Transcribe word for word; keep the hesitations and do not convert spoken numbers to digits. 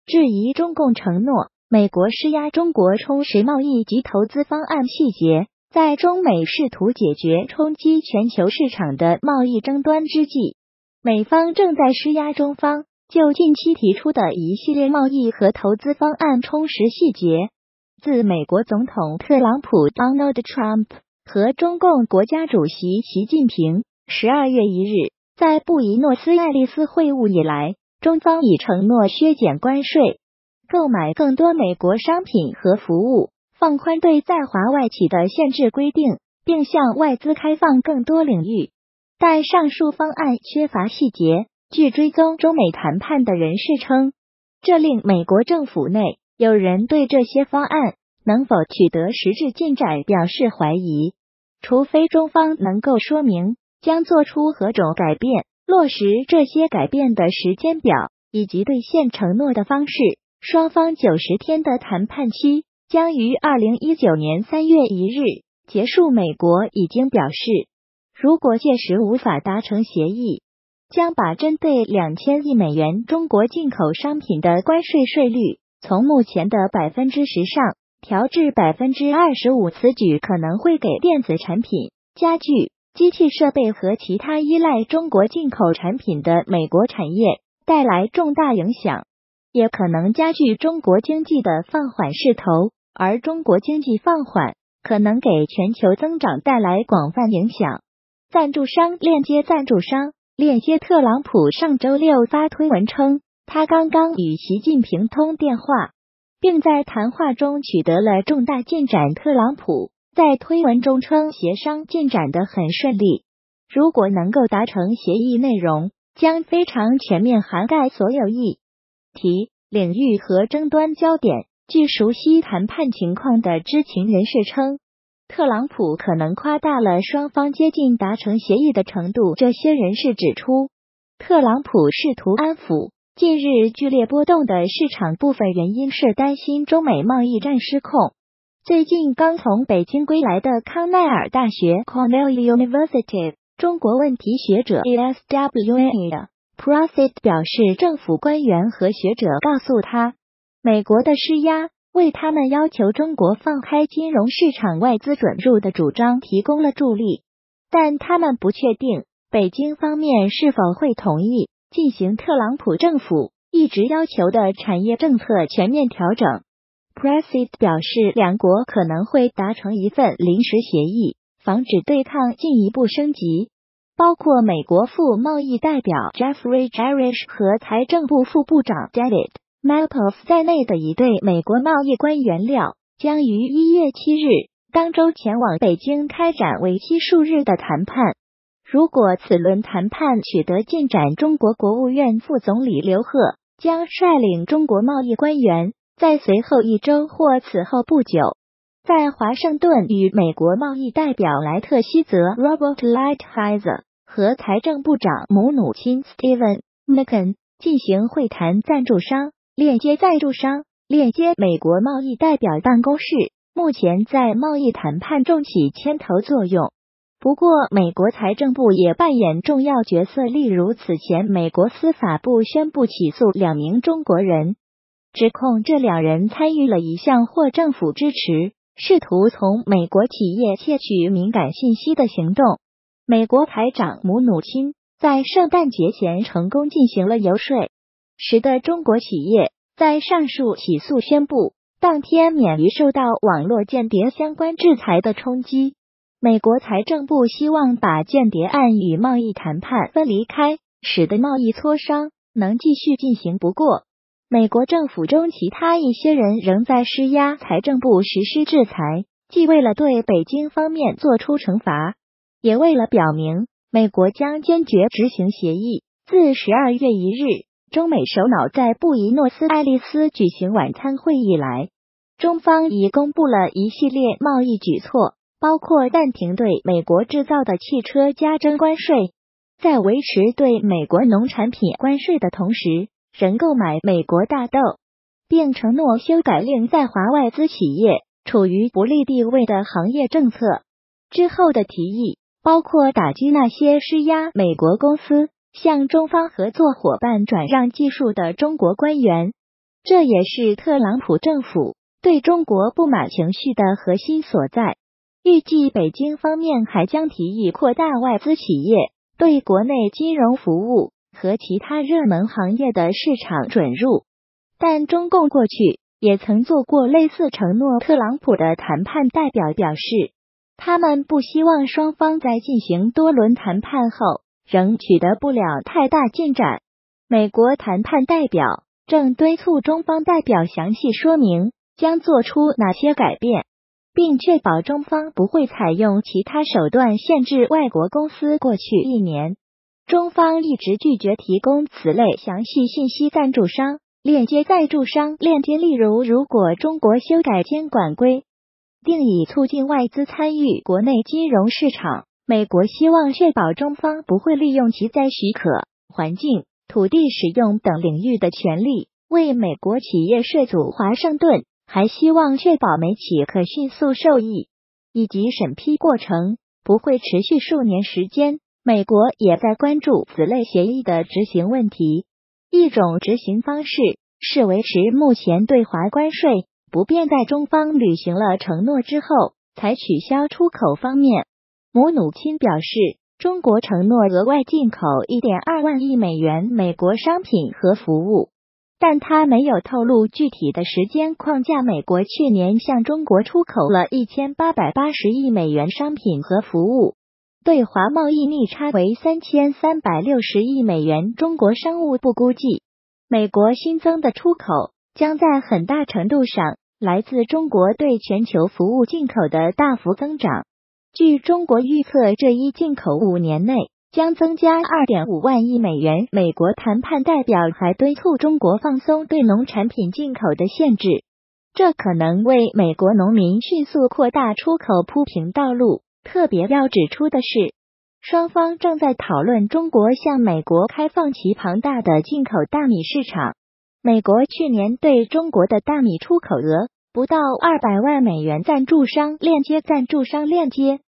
质疑中共承诺美国施压中国充实贸易及投资方案细节。在中美试图解决冲击全球市场的贸易争端之际，美方正在施压中方就近期提出的一系列贸易和投资方案充实细节。自美国总统特朗普 Donald Trump 和中共国家主席习近平十二月一日在布宜诺斯艾利斯会晤以来，中方已承诺削减关税，购买更多美国商品和服务，放宽对在华外企的限制规定，并向外资开放更多领域。但上述方案缺乏细节。据追踪中美谈判的人士称，这令美国政府内有人对这些方案能否取得实质进展表示怀疑。除非中方能够说明将做出何种改变，落实这些改变的时间表以及兑现承诺的方式，双方九十天的谈判期将于二零一九年三月一日结束。美国已经表示，如果届时无法达成协议，将把针对两千亿美元中国进口商品的关税税率从目前的 百分之十 上调至 百分之二十五。 此举可能会给电子产品、家具、机器设备和其他依赖中国进口产品的美国产业带来重大影响，也可能加剧中国经济的放缓势头，而中国经济放缓可能给全球增长带来广泛影响。赞助商链接赞助商链接特朗普上周六发推文称，他刚刚与习近平通电话，并在谈话中取得了重大进展。特朗普在推文中称，协商进展得很顺利，如果能够达成协议内容，将非常全面涵盖所有议题、领域和争端焦点。据熟悉谈判情况的知情人士称，特朗普可能夸大了双方接近达成协议的程度。这些人士指出，特朗普试图安抚近日剧烈波动的市场，部分原因是担心中美贸易战失控。最近刚从北京归来的康奈尔大学 Cornell University 中国问题学者 E S W A Prasit 表示，政府官员和学者告诉他，美国的施压为他们要求中国放开金融市场外资准入的主张提供了助力，但他们不确定北京方面是否会同意进行特朗普政府一直要求的产业政策全面调整。Prasit 表示，两国可能会达成一份临时协议，防止对抗进一步升级。包括美国副贸易代表 Jeffrey Gerish 和财政部副部长 David Malpass 在内的一对美国贸易官员料将于一月七日当周前往北京开展为期数日的谈判。如果此轮谈判取得进展，中国国务院副总理刘鹤将率领中国贸易官员在随后一周或此后不久，在华盛顿与美国贸易代表莱特希泽 Robert Lighthizer 和财政部长姆努钦 Steven Mnuchin 进行会谈。赞助商链接赞助商链接美国贸易代表办公室目前在贸易谈判中起牵头作用，不过美国财政部也扮演重要角色，例如此前美国司法部宣布起诉两名中国人，指控这两人参与了一项获政府支持，试图从美国企业窃取敏感信息的行动。美国财长姆努钦在圣诞节前成功进行了游说，使得中国企业在上述起诉宣布当天免于受到网络间谍相关制裁的冲击。美国财政部希望把间谍案与贸易谈判分离开，使得贸易磋商能继续进行。不过，美国政府中其他一些人仍在施压财政部实施制裁，既为了对北京方面做出惩罚，也为了表明美国将坚决执行协议。自十二月一日中美首脑在布宜诺斯艾利斯举行晚餐会以来，中方已公布了一系列贸易举措，包括暂停对美国制造的汽车加征关税，在维持对美国农产品关税的同时，仍购买美国大豆，并承诺修改令在华外资企业处于不利地位的行业政策。之后的提议包括打击那些施压美国公司向中方合作伙伴转让技术的中国官员， 这也是特朗普政府对中国不满情绪的核心所在。预计北京方面还将提议扩大外资企业对国内金融服务和其他热门行业的市场准入。但中共过去也曾做过类似承诺，特朗普的谈判代表表示，他们不希望双方在进行多轮谈判后仍取得不了太大进展。美国谈判代表正敦促中方代表详细说明将做出哪些改变，并确保中方不会采用其他手段限制外国公司。过去一年，中方一直拒绝提供此类详细信息。赞助商链接赞助商链接例如，如果中国修改监管规定以促进外资参与国内金融市场，美国希望确保中方不会利用其在许可、环境、土地使用等领域的权利为美国企业涉足华盛顿，还希望确保美企可迅速受益，以及审批过程不会持续数年时间。美国也在关注此类协议的执行问题。一种执行方式是维持目前对华关税不变，在中方履行了承诺之后才取消。出口方面，姆努钦表示，中国承诺额外进口 一点二万亿美元美国商品和服务，但他没有透露具体的时间框架。美国去年向中国出口了一千八百八十亿美元商品和服务，对华贸易逆差为三千三百六十亿美元。中国商务部估计，美国新增的出口将在很大程度上来自中国对全球服务进口的大幅增长。据中国预测，这一进口五年内将增加 二点五万亿美元。美国谈判代表还敦促中国放松对农产品进口的限制，这可能为美国农民迅速扩大出口铺平道路。特别要指出的是，双方正在讨论中国向美国开放其庞大的进口大米市场。美国去年对中国的大米出口额不到二百万美元。赞助商链接赞助商链接